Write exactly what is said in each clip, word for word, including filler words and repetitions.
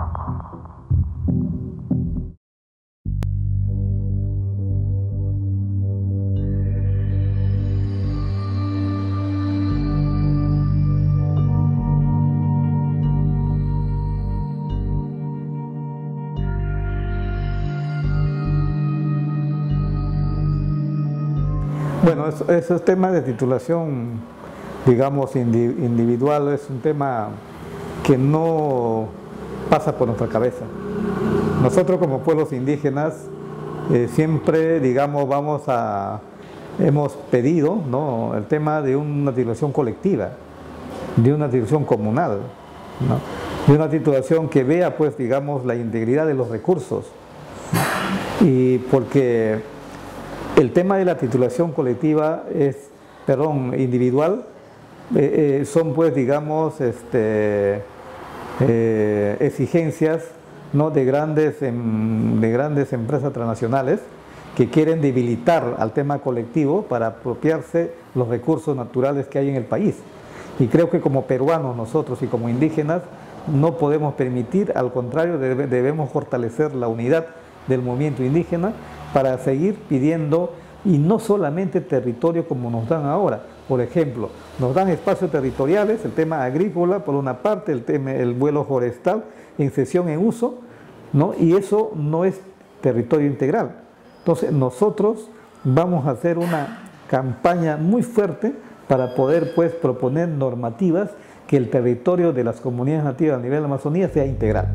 Bueno, esos temas de titulación, digamos, individual, es un tema que no pasa por nuestra cabeza. Nosotros como pueblos indígenas eh, siempre, digamos, vamos a, hemos pedido, ¿no?, el tema de una titulación colectiva, de una titulación comunal, ¿no?, de una titulación que vea, pues, digamos, la integridad de los recursos, ¿no? Y porque el tema de la titulación colectiva es, perdón, individual, eh, eh, son, pues, digamos, este, eh, exigencias, ¿no?, de grandes, em, de grandes empresas transnacionales que quieren debilitar al tema colectivo para apropiarse los recursos naturales que hay en el país. Y creo que como peruanos nosotros y como indígenas no podemos permitir, al contrario, debe, debemos fortalecer la unidad del movimiento indígena para seguir pidiendo, y no solamente territorio como nos dan ahora. Por ejemplo, nos dan espacios territoriales, el tema agrícola por una parte, el tema el vuelo forestal en cesión en uso, ¿no?, y eso no es territorio integral. Entonces nosotros vamos a hacer una campaña muy fuerte para poder, pues, proponer normativas que el territorio de las comunidades nativas a nivel de la Amazonía sea integral.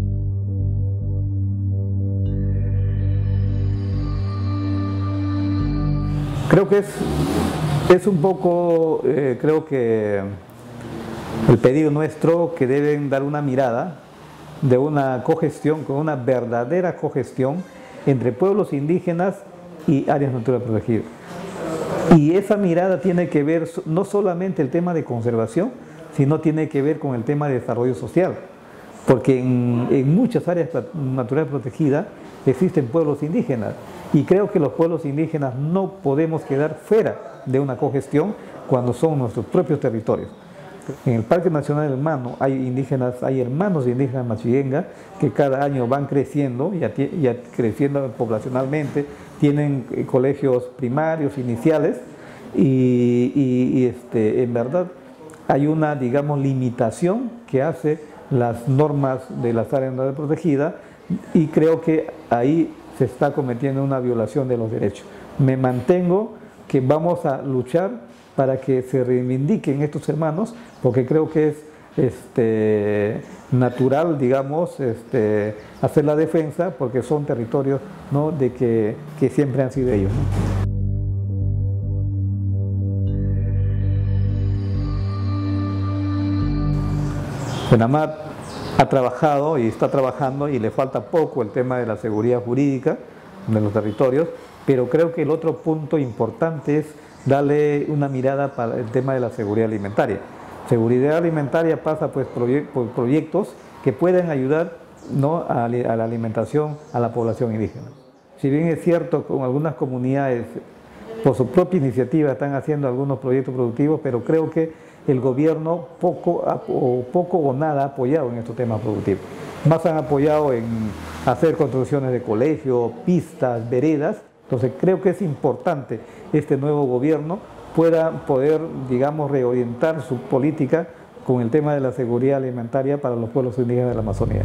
Creo que es, es un poco, eh, creo que el pedido nuestro, que deben dar una mirada de una cogestión, con una verdadera cogestión entre pueblos indígenas y áreas naturales protegidas. Y esa mirada tiene que ver no solamente el tema de conservación, sino tiene que ver con el tema de desarrollo social. Porque en, en muchas áreas naturales protegidas existen pueblos indígenas. Y creo que los pueblos indígenas no podemos quedar fuera de una cogestión cuando son nuestros propios territorios. En el Parque Nacional del Mano hay indígenas, hay hermanos indígenas machillengas que cada año van creciendo, ya, ya creciendo poblacionalmente, tienen colegios primarios, iniciales, y, y, y este, en verdad hay una, digamos, limitación que hace las normas de las áreas naturales protegidas, y creo que ahí se está cometiendo una violación de los derechos. Me mantengo que vamos a luchar para que se reivindiquen estos hermanos, porque creo que es este, natural, digamos, este, hacer la defensa, porque son territorios, ¿no?, de que, que siempre han sido ellos, ¿no? FENAMAT ha trabajado y está trabajando, y le falta poco el tema de la seguridad jurídica de los territorios, pero creo que el otro punto importante es darle una mirada para el tema de la seguridad alimentaria. Seguridad alimentaria pasa, pues, por proyectos que pueden ayudar, ¿no?, a, a la alimentación a la población indígena. Si bien es cierto, con algunas comunidades por su propia iniciativa están haciendo algunos proyectos productivos, pero creo que el gobierno poco o, poco o nada ha apoyado en estos temas productivos. Más han apoyado en hacer construcciones de colegios, pistas, veredas. Entonces creo que es importante este nuevo gobierno pueda poder, digamos, reorientar su política con el tema de la seguridad alimentaria para los pueblos indígenas de la Amazonía.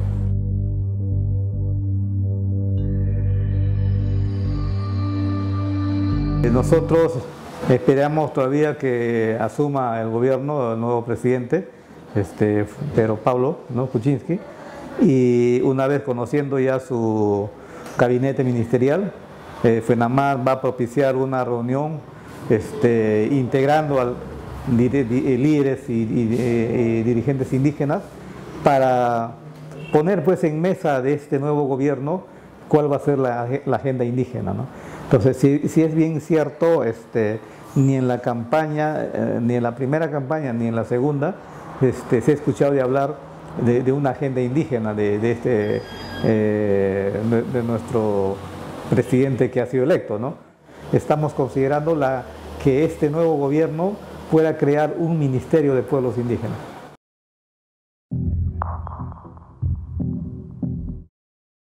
Nosotros esperamos todavía que asuma el gobierno el nuevo presidente, este, Pedro Pablo, ¿no?, Kuczynski, y una vez conociendo ya su gabinete ministerial, eh, FENAMAT va a propiciar una reunión este, integrando a líderes y, y, y dirigentes indígenas para poner, pues, en mesa de este nuevo gobierno cuál va a ser la, la agenda indígena, ¿no? Entonces, si, si es bien cierto, este, ni en la campaña, eh, ni en la primera campaña, ni en la segunda, este, se ha escuchado de hablar de, de una agenda indígena de, de, este, eh, de, de nuestro presidente que ha sido electo, ¿no? Estamos considerando la, que este nuevo gobierno pueda crear un ministerio de pueblos indígenas.